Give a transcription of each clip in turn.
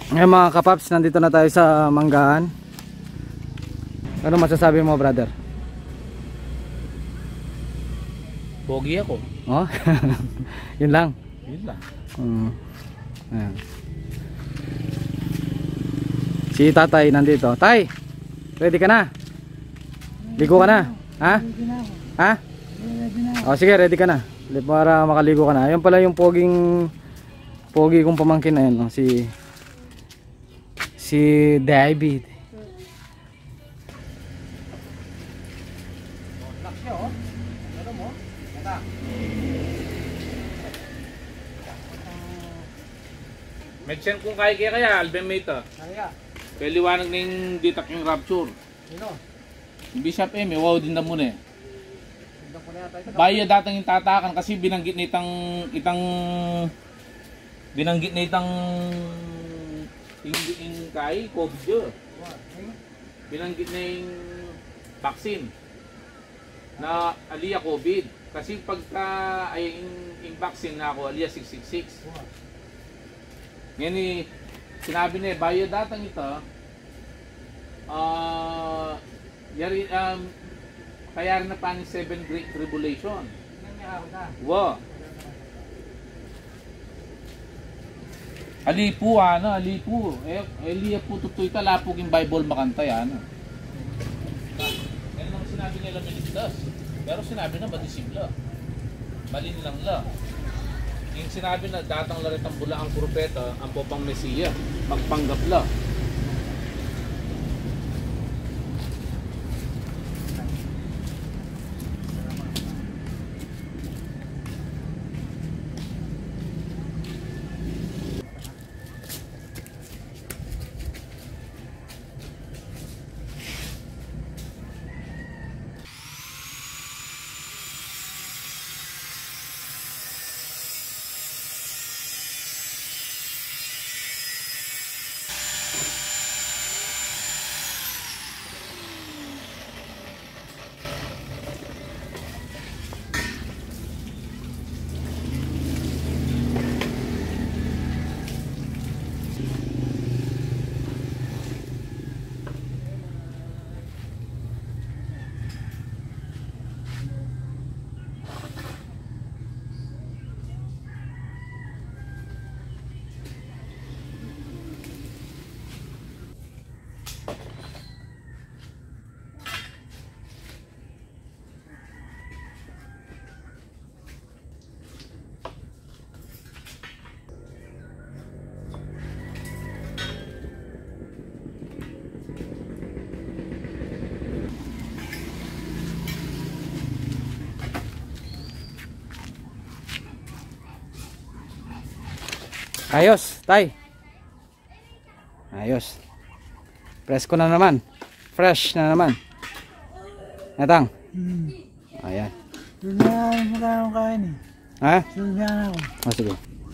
Ngayon mga kapaps, nandito na tayo sa Manggahan. Ano masasabi mo, brother? Pogi ako. Oh? Yun lang. Yun lang. Ayan. Si tatay nandito. Tay, ready ka na? Ligo ka na? Ha? Ha? O sige, ready ka na para makaligo ka na. Ayun pala yung pogi kong pamangkin na yun, no? Si David. Medsen kung kaya albumate kaya liwanag ng ditak yung rapture. Sino? Bishop M, wow din na muna eh. Bayo datang yung tatakan kasi binanggit na itang yung kay COVID. Binanggit na yung vaccine na aliya COVID. Kasi pagka ay yung vaccine na ako aliya 666. Ngayon sinabi na bayo datang ito kaya rin na pa ni 7 Great Tribulation. Wow. Alipu alipu. Eliya po tutoy ka lapog yung Bible makanta yan. Yan ang sinabi nila Ministers. Pero sinabi na madisibla. Mali nilang la. Yung sinabi na datang larit ang bula ang propeta, ang popang Mesiya, magpanggap la. Ayos, tay. Ayos. Presko na naman. Fresh na naman. Natang. Ayan. Sundan mo kayong kain eh. Ha? Sundan ako. Oh, sige.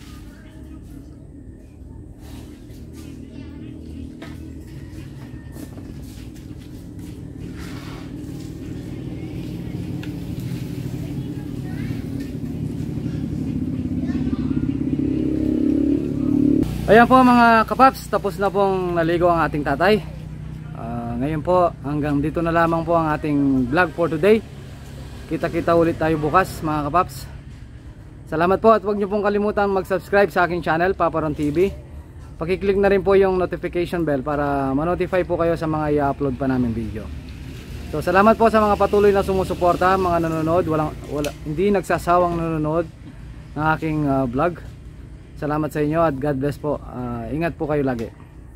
Ayan po mga kapaps, tapos na pong naligo ang ating tatay. Ngayon po, hanggang dito na lamang po ang ating vlog for today. Kita-kita ulit tayo bukas mga kapaps. Salamat po at huwag niyo pong kalimutan mag-subscribe sa aking channel, Papa Ron TV. Pakiclick na rin po yung notification bell para ma-notify po kayo sa mga i-upload pa namin video. So salamat po sa mga patuloy na sumusuporta, mga nanonood, hindi nagsasawang nanonood ng aking vlog. Salamat sa inyo at God bless po. Ingat po kayo lagi.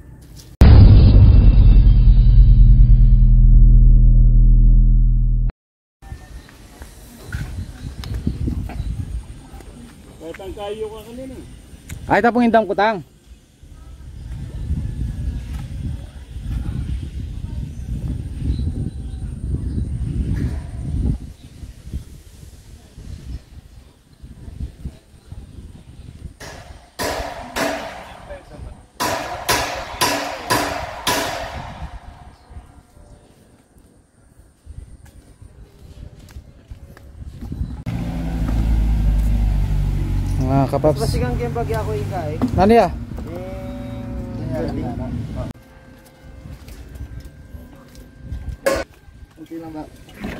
Kahit kayo ka kanina. Ay, tapong indang kutang. Mga kapaps. Masigang kayong bagya ako ikay. Ano ya? Okay lang ba?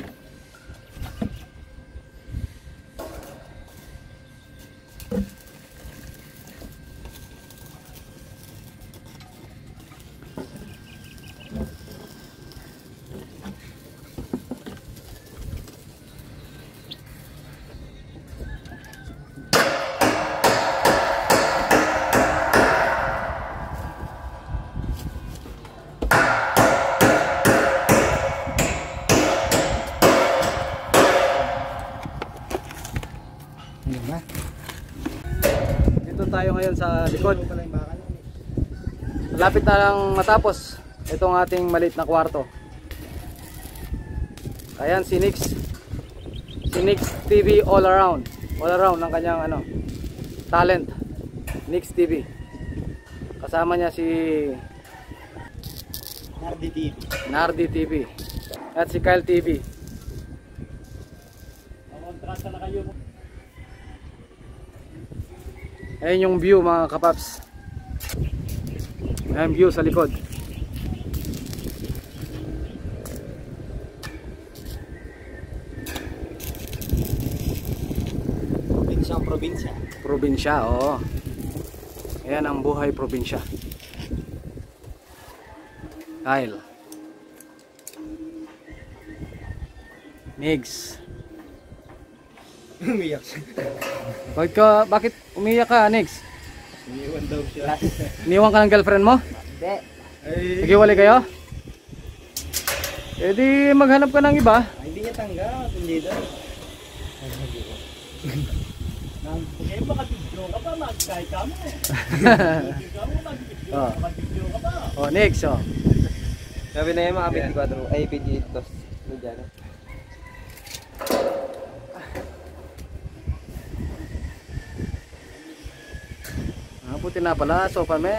Dito tayo ngayon sa likod. Lapit na lang matapos itong ating maliit na kwarto. Ayan si Nix. Si Nix TV all around. All around ng kanyang talent. Nix TV. Kasama niya si Nardi TV. At si Kyle TV. Ayan yung view mga kapaps. Ayan view sa likod. Probinsya. Probinsya, oo. Ayan ang buhay probinsya. Kyle. Migs. Umiyak. Bakit umiyak ka, Nix? Iniwan daw siya. Iniwan ka ng girlfriend mo? Hindi. Nagiwalay kayo? Eh di maghanap ka ng iba. Hindi niya tanggap. Hindi daw. Eh baka video ka pa, mag-sky ka mo. Mag-video ka pa. Oh, Nix, oh. Sabi na yung mga 24, ay 28 dyan. Buti na pala, sofa me.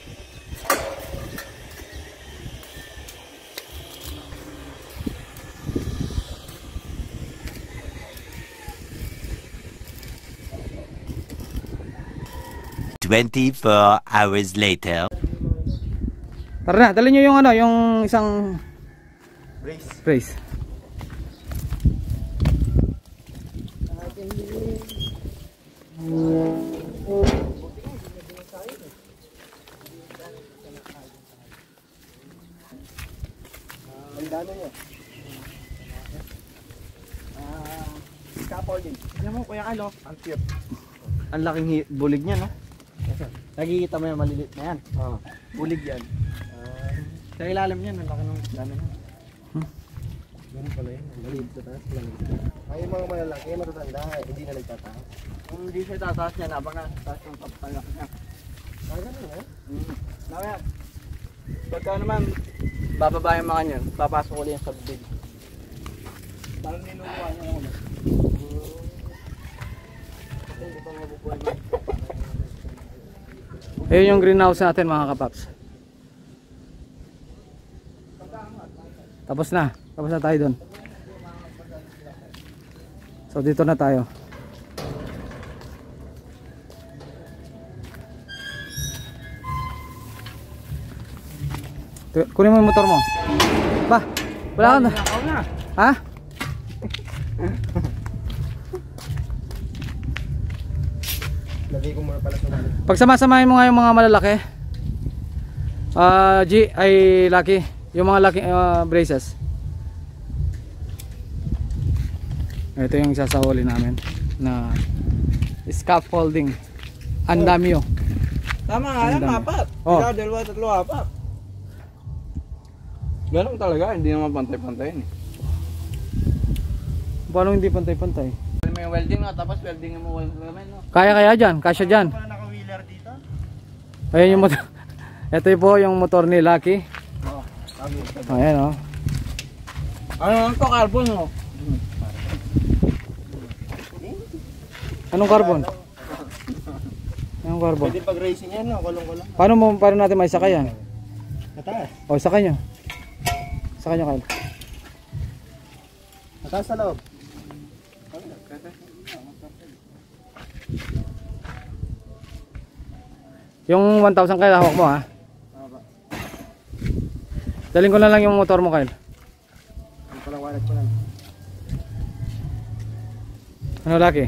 Hours later. Tara na, dali nyo yung yung isang brace. Scaffolding. Yan mo, Kuya Kalo. Ang cute. Ang laking bulig niya, no? Nakikita mo yung maliliit na yan. Oo. Bulig yan. Sa ilalim yan, ang laki ng dami na. Ganun pala yun. Maliit sa taas. Ay, yung mga malalaki, matatanda, hindi na nagtataas. Kung hindi siya tataas niya, habang nataas yung papatalak niya. Ah, ganun eh? Nakaya, pagka naman, bababa yung mga niyan, papasok ulit yung sa bibig. Parang ninukuha niya ako. Kasi hindi pa mabubuhay mo. Ayun yung greenhouse natin mga kapaps. Tapos na tayo doon. So dito na tayo. Kunin mo yung motor mo. Ba, wala ka na. Ha? Lagay ko muna pala sa namin. Pagsamasamahin mo nga yung mga malalaki. G ay Lucky. Yung mga Lucky braces. Ito yung isasahuli namin na scaffolding. Andamyo. Tama nga yan, apat. Oh. Ikaw, dalawa, tatlo, apat. Ganun talaga, hindi naman pantay-pantay eh. Paano hindi pantay-pantay? May welding nga, tapos welding mo naman, no? Kaya dyan, kasya dyan. Wala naka-wheeler dito? Ayan yung motor. Ito po yung motor ni Lucky. Oo, Ayan, oh. ano lang to, carbon, no? Anong carbon? Anong carbon? Pwede pag-racing yan, no? Kulong-kulong. Paano natin may sakay yan? Mataas. O, sakay nyo. Sakay nyo, Kyle. Mataas sa loob. Yung 1,000 Kyle, hawak mo, ha? Daling ko na lang yung motor mo, Kyle. Ano pala wallet ko lang. Ano, Lucky?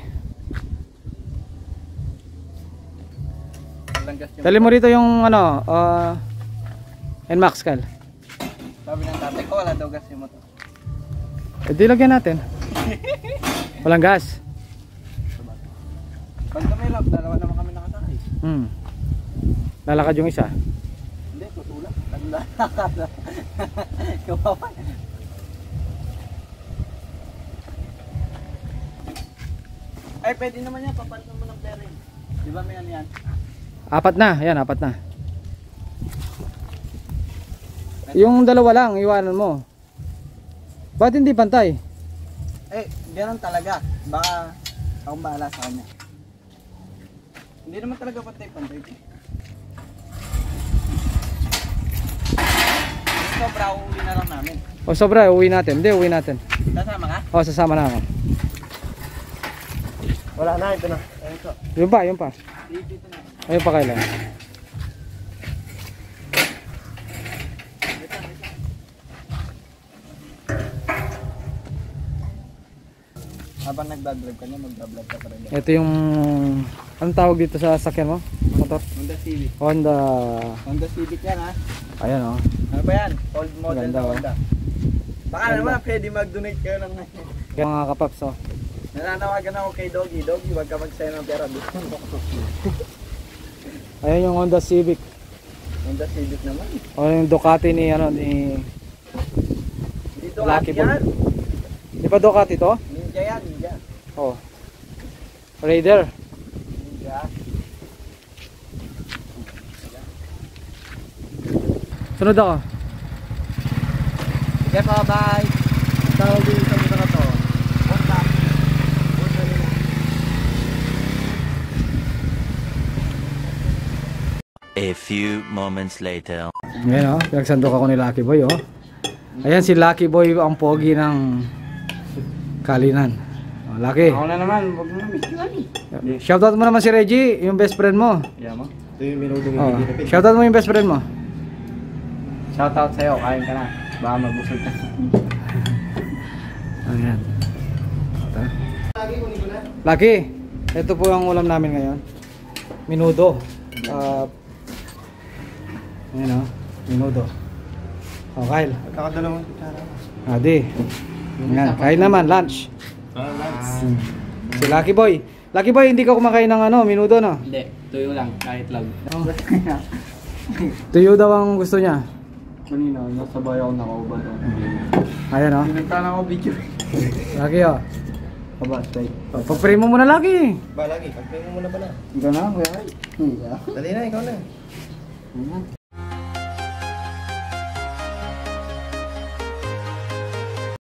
Walang gas yung... Dali mo rito yung ano, NMAX, Kyle. Sabi ng tatay ko, wala daw gas yung motor. Eh, di lagyan natin. Walang gas. Pag kami love, dalawa naman kami nakasakay. Lalakad yung isa. Hindi, tutulak. Naglalakad. Kawawa. Ay, pwede naman yan. Papalitan mo ng bearing. Di ba may ano yan? Apat na, yan, apat na. Yung dalawa lang, iwanan mo. Ba't hindi pantay? Eh, gano'n talaga. Baka akong bahala sa kanya. Hindi naman talaga pantay-pantay. Sobra, uuwi na lang namin. O sobra, uwi natin. Hindi, uwi natin. Kasama ka? O, sasama na ako. Wala na, ito na. Ayun ko. Yun pa, yun pa. Dito na. Ayun pa, Kyle. Habang nagbablog ka niya, magbablog ka pa rin. Ito yung, anong tawag dito sa sakyan mo? Motor? Honda Civic. Honda. Honda Civic yan ha. Ayan o. Ano ba yan? Old model Maganda, na oh. Honda. Baka Ganda. naman pwede mag-donate kayo ng... Kaya mga kapaps o. Nananawagan ako kay Doggy. Doggy, wag ka mag-sign ng pera. Ayan yung Honda Civic. Honda Civic naman. O yung Ducati ni, ano, ni... Dito Lucky yan. Di ba Ducati to? Ninja yan, ninja. Oh. Raider. Ninja. Sunod ako. Okay po, bye. Tawag din sa mga na to. Honda. Honda nila. A few moments later. Ngayon o, pinagsandok ako ni Lucky Boy o. Ayan si Lucky Boy ang pogi ng Kalinan. O, Lucky. Ako na naman, wag mo namin. Shoutout mo naman si Reggie, yung best friend mo. Yeah mo. Ito yung minudong Oh, shoutout mo yung best friend mo. Shoutout sa'yo, kain ka na. Baka mabusog ka. Ayan. Lucky, ito po ang ulam namin ngayon. Minudo. Ayan o, minudo. O, Kyle. Kakadalawang kutsara. Adi. Ayan, kain naman, lunch. Si Lucky Boy. Lucky Boy, hindi ka kumakain ng ano, minudo no? Hindi, tuyo lang, kahit lang. Tuyo daw ang gusto niya. Kanina, nasabay ako nakaubad ako. Ayan o. Pinagtala ako video. Lucky o. Aba, stay. Pag-pray mo muna Lucky. Ba, lagi, pag-pray mo muna pala. Ikaw na, kuya. Dali na, ikaw na.